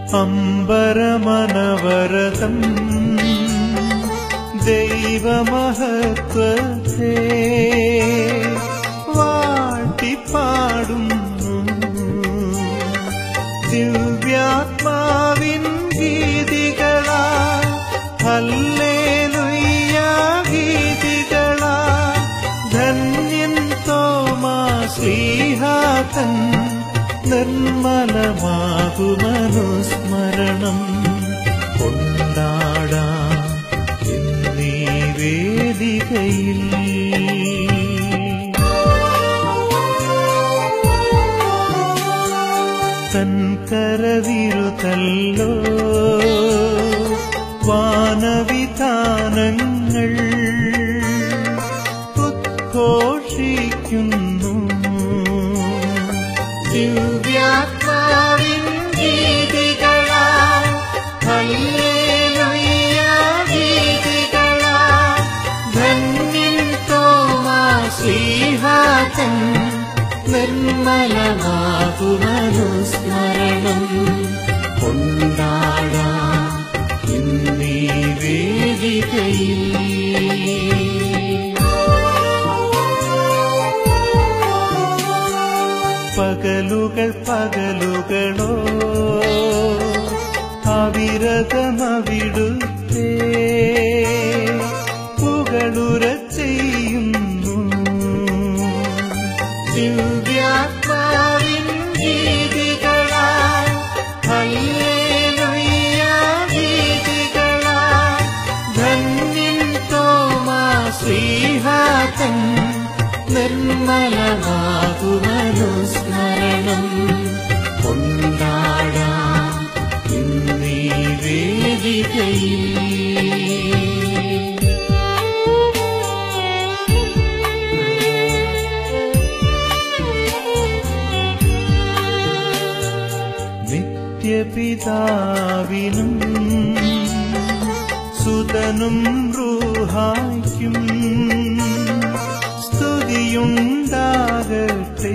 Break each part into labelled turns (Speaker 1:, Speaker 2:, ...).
Speaker 1: അമ്പരമനവരതം ദൈവമഹത്വത്തെ വാഴ്ത്തിപ്പാടുന്നു. ദിവ്യാത്മാവിൻ ഗീതികളാൽ hallelujah ഗീതികളാൽ ധന്യൻ തോമാശ്ലീഹാതൻ നിർമ്മലമാകുമനുസ്മരണം കൊണ്ടാടാം എന്നീ വേദികയിൽ. തൻ കരവിരുതല്ലോ വാനവിധാനങ്ങൾ ഉദ്ഘോഷിക്കുന്നു. ദിവ്യാത്മാവിൻ ഗീതികളാൽ hallelujah ഗീതികളാൽ ധന്യൻ തോമാശ്ലീഹാതൻ നിർമ്മലമാകുമനുസ്മരണം കൊണ്ടാടാം എന്നീ വേദികയിൽ. പകലുകൾ പകലുകളോ അവിരതമവിടുത്തേ പുകളുര ചെയ്യുന്നു. ദിവ്യാത്മാവിൻ ഗീതികളാൽ ഹല്ലേലൂയ ഗീതികളാൽ ധന്യൻ തോമാശ്ലീഹാതൻ നിർമ്മലമാകുമനുസ്മരണം കൊണ്ടാടാം എന്നീ വേദികയിൽ. നിത്യപിതാവിനും സുതനും റൂഹായ്ക്കും സ്തുതിയുണ്ടാകട്ടെ.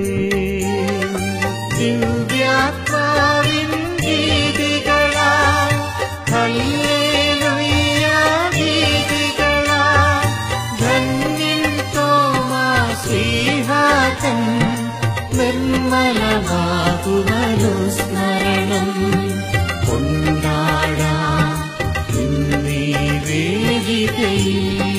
Speaker 1: ദിവ്യാത്മാവിൻ ഗീതികളാൽ ഹല്ലേലൂയ ഗീതികളാൽ ധന്യൻ തോമാശ്ലീഹാതൻ നിർമ്മലമാകുമനുസ്മരണം കൊണ്ടാടാം എന്നീ വേദികയിൽ.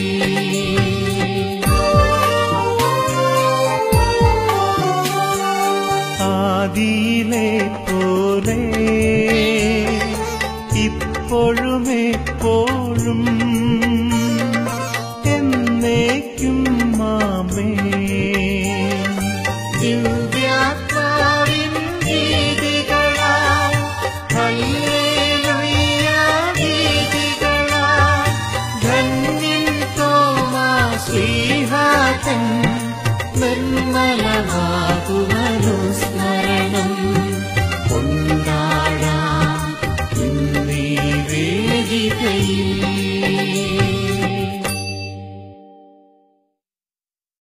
Speaker 1: ആദിയിലെ പോലെ ഇപ്പോഴും എപ്പോഴും എന്നേക്കും ആമേൻ.